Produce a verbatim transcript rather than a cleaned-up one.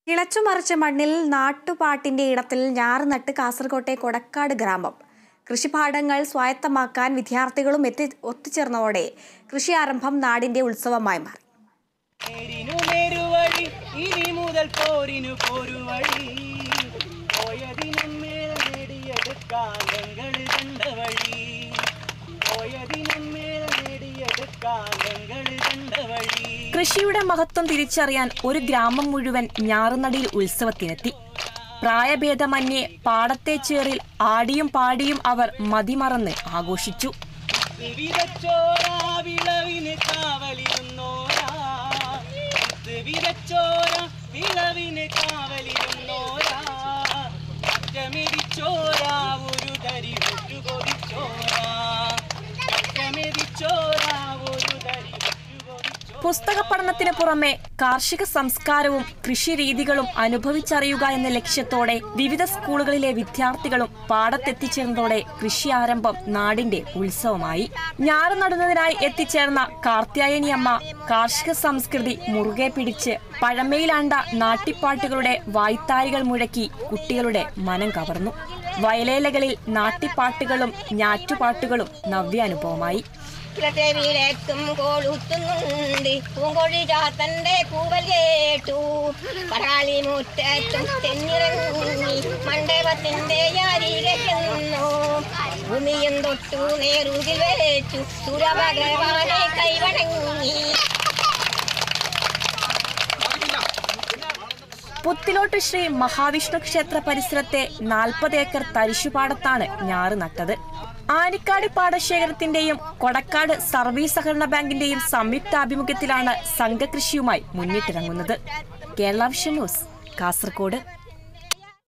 കിളച്ചുമറിച്ച മണ്ണിൽ നാട്ടുപാട്ടിന്റെ ഇടത്തിൽ ഞാറ് നട്ട് കാസർകോട്ടെ കൊടക്കാട് ഗ്രാമം. കൃഷിപാടങ്ങൾ സ്വായത്തമാക്കാൻ വിദ്യാർത്ഥികളും എത്തി ഒത്തുചേർന്നതോടെ കൃഷി ആരംഭം നാടിന്റെ ഉത്സവമായി മാറി. കൃഷിയുടെ മഹത്വം തിരിച്ചറിയാൻ ഒരു ഗ്രാമം മുഴുവൻ ഞാറുനടിയിൽ ഉത്സവത്തിനെത്തി. പ്രായഭേദമന്യേ പാടത്തെ ചേറിൽ ആടിയും പാടിയും അവർ മതിമറന്ന് ആഘോഷിച്ചു. പുസ്തക പഠനത്തിന് പുറമെ കാർഷിക സംസ്കാരവും കൃഷിരീതികളും അനുഭവിച്ചറിയുക എന്ന ലക്ഷ്യത്തോടെ വിവിധ സ്കൂളുകളിലെ വിദ്യാർത്ഥികളും പാടത്തെത്തിച്ചേർന്നതോടെ കൃഷി ആരംഭം നാടിന്റെ ഉത്സവമായി. ഞാറ് നടുന്നതിനായി എത്തിച്ചേർന്ന കാർത്യായനിയമ്മ കാർഷിക സംസ്കൃതി മുറുകെ പിടിച്ച് പഴമയിലാണ്ട നാട്ടിപ്പാട്ടുകളുടെ വായ്ത്താരികൾ മുഴക്കി കുട്ടികളുടെ മനം കവർന്നു. വയലേലകളിൽ നാട്ടിപ്പാട്ടുകളും ഞാറ്റുപാട്ടുകളും നവ്യാനുഭവമായി. ും കോളുത്തുന്നുണ്ട് പൂങ്കൊഴി ചാത്തന്റെ കൂവൽ കേട്ടു പറാളി മുറ്റത്തും തെന്നിറങ്ങി മണ്ഡപത്തിന്റെ അരികെന്നു ഭൂമിയും തൊട്ടു നേറുകിൽ വെച്ചു സുരഭഗവാനെ കൈവണങ്ങി. പുത്തിലോട്ട് ശ്രീ മഹാവിഷ്ണു ക്ഷേത്ര പരിസരത്തെ നാൽപ്പത് ഏക്കർ തരിശുപാടത്താണ് ഞാറ് നട്ടത്. ആനിക്കാട് പാടശേഖരത്തിന്റെയും കൊടക്കാട് സർവീസ് സഹകരണ ബാങ്കിന്റെയും സംയുക്താഭിമുഖ്യത്തിലാണ് സംഘകൃഷിയുമായി മുന്നിട്ടിറങ്ങുന്നത്. Kerala vision news, Kasaragod.